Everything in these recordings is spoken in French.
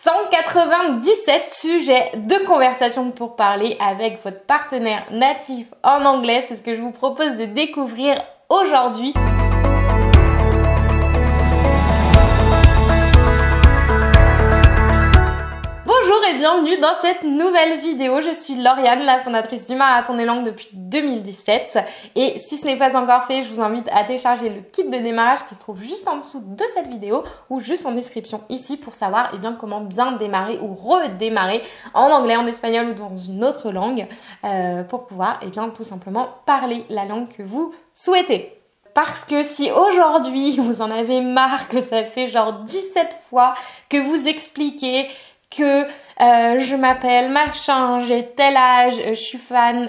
197 sujets de conversation pour parler avec votre partenaire natif en anglais. C'est ce que je vous propose de découvrir aujourd'hui. Bonjour et bienvenue dans cette nouvelle vidéo. Je suis Lauriane, la fondatrice du Marathon des Langues depuis 2017. Et si ce n'est pas encore fait, je vous invite à télécharger le kit de démarrage qui se trouve juste en dessous de cette vidéo ou juste en description ici pour savoir comment bien démarrer ou redémarrer en anglais, en espagnol ou dans une autre langue pour pouvoir tout simplement parler la langue que vous souhaitez. Parce que si aujourd'hui vous en avez marre que ça fait genre 17 fois que vous expliquez que je m'appelle machin, j'ai tel âge, je suis fan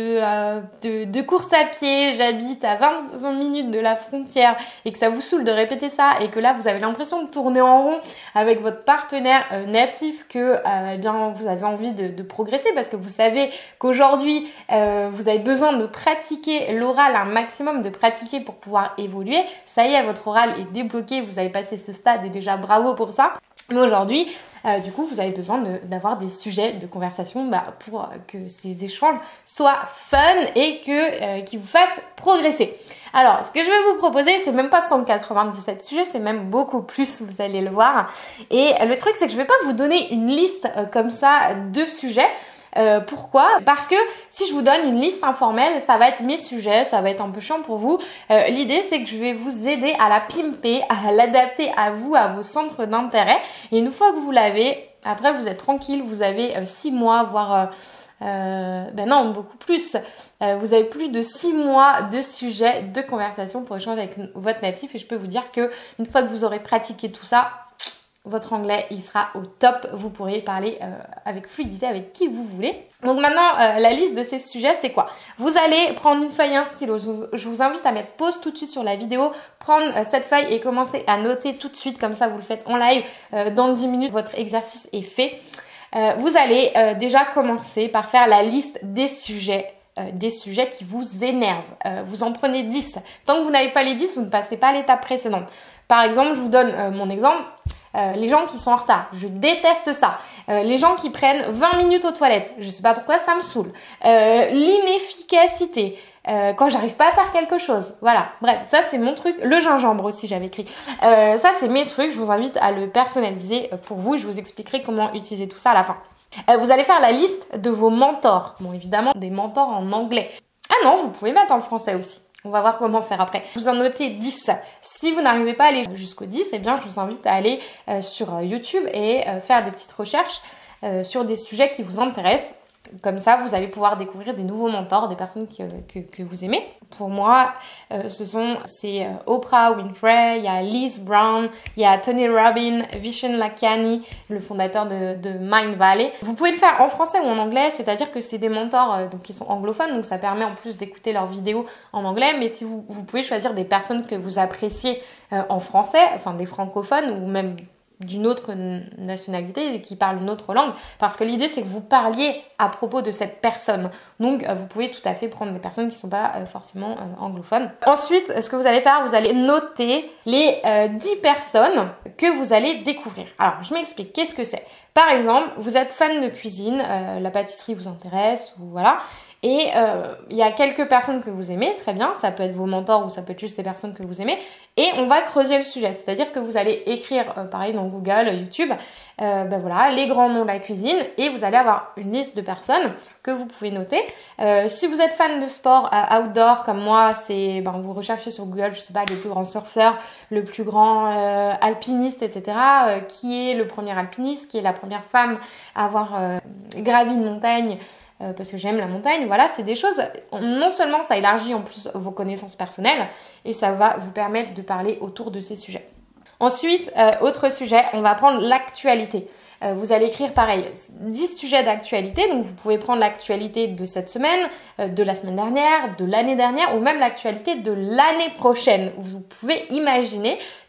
de course à pied, j'habite à 20 minutes de la frontière et que ça vous saoule de répéter ça et que là vous avez l'impression de tourner en rond avec votre partenaire natif, que vous avez envie de progresser parce que vous savez qu'aujourd'hui vous avez besoin de pratiquer l'oral, un maximum de pratiquer pour pouvoir évoluer. Ça y est, votre oral est débloqué, vous avez passé ce stade et déjà bravo pour ça. Mais aujourd'hui, du coup, vous avez besoin d'avoir des sujets de conversation pour que ces échanges soient fun et qu'ils vous fassent progresser. Alors, ce que je vais vous proposer, c'est même pas 197 sujets, c'est même beaucoup plus, vous allez le voir. Et le truc, c'est que je vais pas vous donner une liste comme ça de sujets. Pourquoi? Parce que si je vous donne une liste informelle, ça va être mes sujets, ça va être un peu chiant pour vous. L'idée, c'est que je vais vous aider à la pimper, à l'adapter à vous, à vos centres d'intérêt. Et une fois que vous l'avez, après vous êtes tranquille, vous avez 6 mois, voire non, beaucoup plus. Vous avez plus de 6 mois de sujets de conversation pour échanger avec votre natif. Et je peux vous dire que une fois que vous aurez pratiqué tout ça, votre anglais, il sera au top. Vous pourrez parler avec fluidité avec qui vous voulez. Donc maintenant, la liste de ces sujets, c'est quoi? Vous allez prendre une feuille et un stylo. Je vous invite à mettre pause tout de suite sur la vidéo, prendre cette feuille et commencer à noter tout de suite. Comme ça, vous le faites en live. Dans 10 minutes, votre exercice est fait. Vous allez déjà commencer par faire la liste des sujets qui vous énervent. Vous en prenez 10. Tant que vous n'avez pas les 10, vous ne passez pas à l'étape précédente. Par exemple, je vous donne mon exemple. Les gens qui sont en retard, je déteste ça. Les gens qui prennent 20 minutes aux toilettes, je sais pas pourquoi, ça me saoule. L'inefficacité, quand j'arrive pas à faire quelque chose. Voilà, bref, ça c'est mon truc. Le gingembre aussi, j'avais écrit. Ça c'est mes trucs, je vous invite à le personnaliser pour vous et je vous expliquerai comment utiliser tout ça à la fin. Vous allez faire la liste de vos mentors. Bon, évidemment, des mentors en anglais. Ah non, vous pouvez mettre en français aussi. On va voir comment faire après. Vous en notez 10. Si vous n'arrivez pas à aller jusqu'au 10, je vous invite à aller sur YouTube et faire des petites recherches sur des sujets qui vous intéressent. Comme ça, vous allez pouvoir découvrir des nouveaux mentors, des personnes que vous aimez. Pour moi, c'est Oprah Winfrey, il y a Liz Brown, il y a Tony Robbins, Vishen Lakhiani, le fondateur de Mind Valley. Vous pouvez le faire en français ou en anglais, c'est-à-dire que c'est des mentors qui sont anglophones, donc ça permet en plus d'écouter leurs vidéos en anglais. Mais si vous pouvez choisir des personnes que vous appréciez en français, enfin des francophones ou même d'une autre nationalité qui parle une autre langue, parce que l'idée c'est que vous parliez à propos de cette personne. Donc vous pouvez tout à fait prendre des personnes qui ne sont pas forcément anglophones. Ensuite, ce que vous allez faire, vous allez noter les 10 personnes que vous allez découvrir. Alors je m'explique, qu'est-ce que c'est? Par exemple, vous êtes fan de cuisine, la pâtisserie vous intéresse, ou voilà. Et il y a quelques personnes que vous aimez, très bien, ça peut être vos mentors ou ça peut être juste des personnes que vous aimez. Et on va creuser le sujet, c'est-à-dire que vous allez écrire, pareil dans Google, YouTube, voilà, les grands noms de la cuisine et vous allez avoir une liste de personnes que vous pouvez noter. Si vous êtes fan de sport outdoor comme moi, c'est vous recherchez sur Google, je sais pas, le plus grand surfeur, le plus grand alpiniste, etc. Qui est le premier alpiniste, qui est la première femme à avoir gravi une montagne. Parce que j'aime la montagne, voilà, c'est des choses, non seulement ça élargit en plus vos connaissances personnelles et ça va vous permettre de parler autour de ces sujets. Ensuite, autre sujet, on va prendre l'actualité. Vous allez écrire pareil, 10 sujets d'actualité, donc vous pouvez prendre l'actualité de cette semaine, de la semaine dernière, de l'année dernière ou même l'actualité de l'année prochaine. Vous pouvez imaginer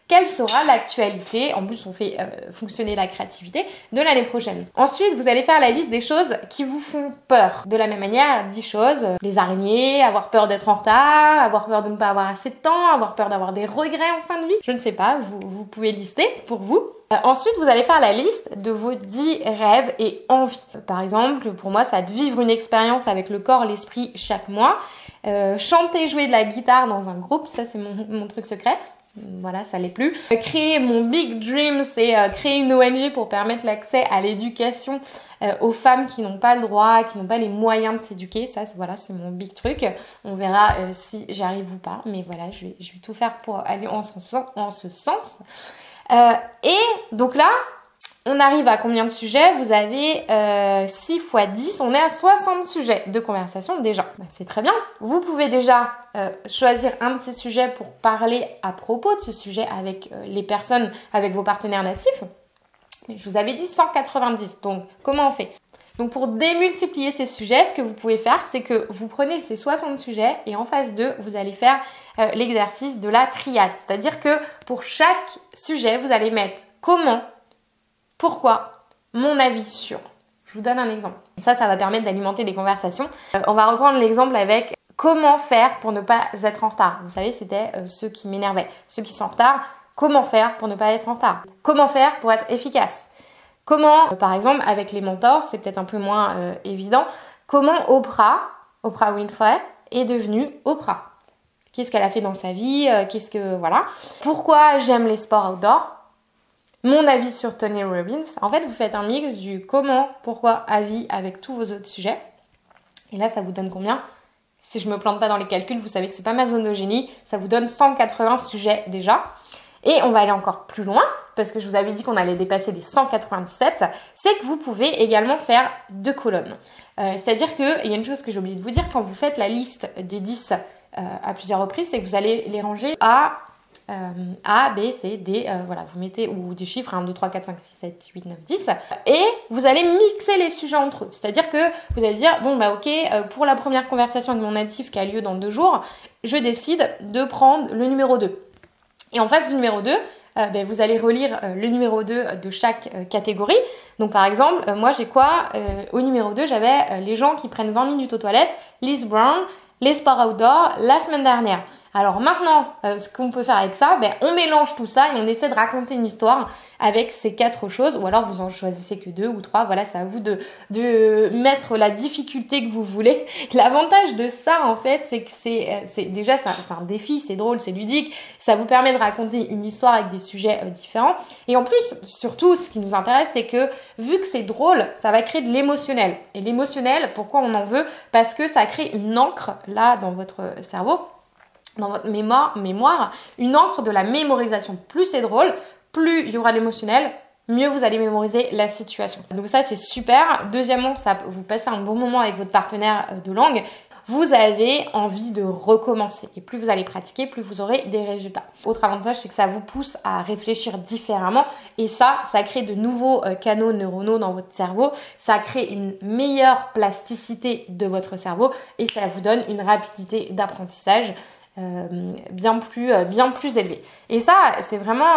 quelle sera l'actualité, en plus on fait fonctionner la créativité, de l'année prochaine. Ensuite, vous allez faire la liste des choses qui vous font peur. De la même manière, 10 choses, les araignées, avoir peur d'être en retard, avoir peur de ne pas avoir assez de temps, avoir peur d'avoir des regrets en fin de vie, je ne sais pas, vous pouvez lister pour vous. Ensuite, vous allez faire la liste de vos 10 rêves et envies. Par exemple, pour moi, ça va être vivre une expérience avec le corps, l'esprit chaque mois. Chanter, jouer de la guitare dans un groupe, ça c'est mon truc secret. Voilà, ça l'est plus. Créer mon big dream, c'est créer une ONG pour permettre l'accès à l'éducation aux femmes qui n'ont pas le droit, qui n'ont pas les moyens de s'éduquer. Ça, voilà, c'est mon big truc. On verra si j'arrive ou pas. Mais voilà, je vais tout faire pour aller en ce sens. Et donc là, on arrive à combien de sujets? Vous avez 6 x 10, on est à 60 sujets de conversation déjà. C'est très bien. Vous pouvez déjà choisir un de ces sujets pour parler à propos de ce sujet avec les personnes, avec vos partenaires natifs. Je vous avais dit 190, donc comment on fait? Donc pour démultiplier ces sujets, ce que vous pouvez faire, c'est que vous prenez ces 60 sujets et en phase 2, vous allez faire l'exercice de la triade. C'est-à-dire que pour chaque sujet, vous allez mettre comment, pourquoi, mon avis sur. Je vous donne un exemple. Ça va permettre d'alimenter des conversations. On va reprendre l'exemple avec comment faire pour ne pas être en retard. Vous savez, c'était ceux qui m'énervaient. Ceux qui sont en retard, comment faire pour ne pas être en retard? Comment faire pour être efficace? Comment, par exemple, avec les mentors, c'est peut-être un peu moins évident, comment Oprah Winfrey est devenue Oprah? Qu'est-ce qu'elle a fait dans sa vie? Voilà. Pourquoi j'aime les sports outdoor? Mon avis sur Tony Robbins. En fait, vous faites un mix du comment, pourquoi, avis avec tous vos autres sujets. Et là, ça vous donne combien? Si je me plante pas dans les calculs, vous savez que c'est pas ma zone de génie. Ça vous donne 180 sujets déjà. Et on va aller encore plus loin, parce que je vous avais dit qu'on allait dépasser les 197, c'est que vous pouvez également faire 2 colonnes. C'est-à-dire qu'il y a une chose que j'ai oublié de vous dire, quand vous faites la liste des 10 à plusieurs reprises, c'est que vous allez les ranger A, B, C, D, voilà, vous mettez, ou des chiffres, 1, 2, 3, 4, 5, 6, 7, 8, 9, 10, et vous allez mixer les sujets entre eux. C'est-à-dire que vous allez dire, bon bah ok, pour la première conversation avec mon natif qui a lieu dans 2 jours, je décide de prendre le numéro 2. Et en face du numéro 2, vous allez relire le numéro 2 de chaque catégorie. Donc par exemple, moi j'ai quoi? Au numéro 2, j'avais les gens qui prennent 20 minutes aux toilettes, Liz Brown, les sports outdoor, la semaine dernière. Alors maintenant, ce qu'on peut faire avec ça, on mélange tout ça et on essaie de raconter une histoire avec ces 4 choses. Ou alors vous en choisissez que 2 ou 3. Voilà, c'est à vous de mettre la difficulté que vous voulez. L'avantage de ça, en fait, c'est que c'est un défi, c'est drôle, c'est ludique. Ça vous permet de raconter une histoire avec des sujets différents. Et en plus, surtout, ce qui nous intéresse, c'est que vu que c'est drôle, ça va créer de l'émotionnel. Et l'émotionnel, pourquoi on en veut? Parce que ça crée une encre, là, dans votre cerveau, dans votre mémoire, une encre de la mémorisation. Plus c'est drôle, plus il y aura l'émotionnel, mieux vous allez mémoriser la situation. Donc ça, c'est super. Deuxièmement, ça vous passez un bon moment avec votre partenaire de langue. Vous avez envie de recommencer. Et plus vous allez pratiquer, plus vous aurez des résultats. Autre avantage, c'est que ça vous pousse à réfléchir différemment. Et ça crée de nouveaux canaux neuronaux dans votre cerveau. Ça crée une meilleure plasticité de votre cerveau. Et ça vous donne une rapidité d'apprentissage bien plus élevé. Et ça, c'est vraiment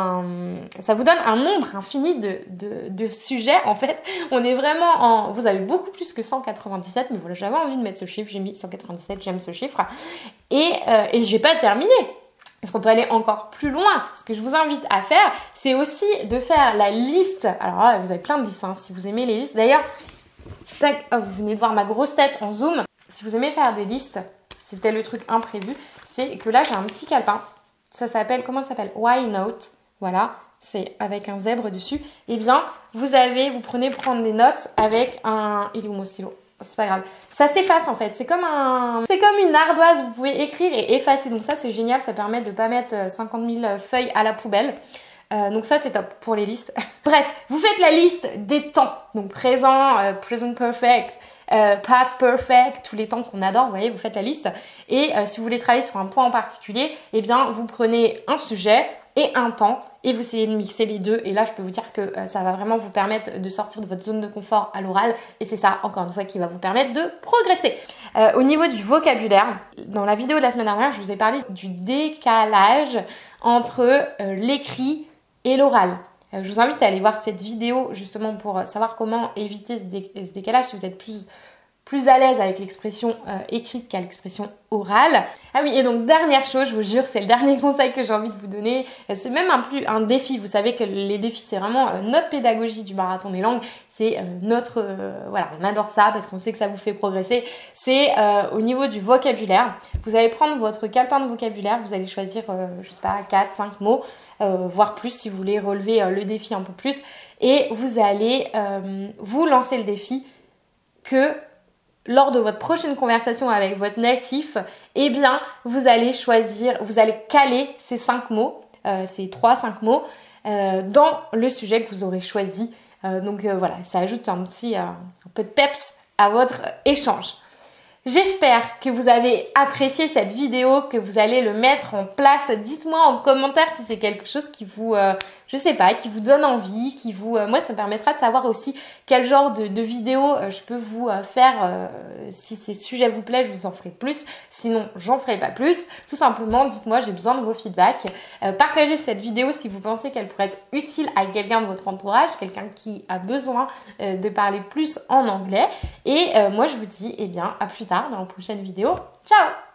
ça vous donne un nombre infini de sujets. En fait, on est vraiment vous avez beaucoup plus que 197, mais voilà, j'avais envie de mettre ce chiffre, j'ai mis 197, j'aime ce chiffre. Et j'ai pas terminé. Parce qu'on peut aller encore plus loin. Ce que je vous invite à faire, c'est aussi de faire la liste. Alors là, vous avez plein de listes, si vous aimez les listes. D'ailleurs, vous venez de voir ma grosse tête en zoom. Si vous aimez faire des listes, c'était le truc imprévu, c'est que là j'ai un petit calepin, ça s'appelle, comment ça s'appelle? Why Note, voilà, c'est avec un zèbre dessus. Et bien, vous prenez prendre des notes avec il est où mon stylo? C'est pas grave, ça s'efface en fait, c'est comme une ardoise, vous pouvez écrire et effacer, donc ça c'est génial, ça permet de pas mettre 50 000 feuilles à la poubelle. Donc ça c'est top pour les listes. Bref, vous faites la liste des temps, donc présent, present perfect, past perfect, tous les temps qu'on adore, vous voyez, vous faites la liste. Et si vous voulez travailler sur un point en particulier, eh bien vous prenez un sujet et un temps et vous essayez de mixer les deux. Et là, je peux vous dire que ça va vraiment vous permettre de sortir de votre zone de confort à l'oral et c'est ça, encore une fois, qui va vous permettre de progresser. Au niveau du vocabulaire, dans la vidéo de la semaine dernière, je vous ai parlé du décalage entre l'écrit et l'oral. Je vous invite à aller voir cette vidéo justement pour savoir comment éviter ce décalage si vous êtes plus à l'aise avec l'expression écrite qu'à l'expression orale. Ah oui, et donc dernière chose, je vous jure, c'est le dernier conseil que j'ai envie de vous donner. C'est même un défi. Vous savez que les défis, c'est vraiment notre pédagogie du marathon des langues. C'est voilà, on adore ça parce qu'on sait que ça vous fait progresser. C'est au niveau du vocabulaire. Vous allez prendre votre calepin de vocabulaire, vous allez choisir, je sais pas, 4, 5 mots, voire plus si vous voulez relever le défi un peu plus. Et vous allez vous lancer le défi que lors de votre prochaine conversation avec votre natif, eh bien, vous allez caler ces 5 mots, ces 3-5 mots, dans le sujet que vous aurez choisi. Donc voilà, ça ajoute un peu de peps à votre échange. J'espère que vous avez apprécié cette vidéo, que vous allez le mettre en place. Dites-moi en commentaire si c'est quelque chose qui vous, je sais pas, qui vous donne envie, moi ça me permettra de savoir aussi quel genre de vidéo je peux vous faire. Si ces sujets vous plaisent, je vous en ferai plus. Sinon, j'en ferai pas plus. Tout simplement, dites-moi, j'ai besoin de vos feedbacks. Partagez cette vidéo si vous pensez qu'elle pourrait être utile à quelqu'un de votre entourage, quelqu'un qui a besoin de parler plus en anglais. Et moi, je vous dis, eh bien, à plus tard dans la prochaine vidéo. Ciao!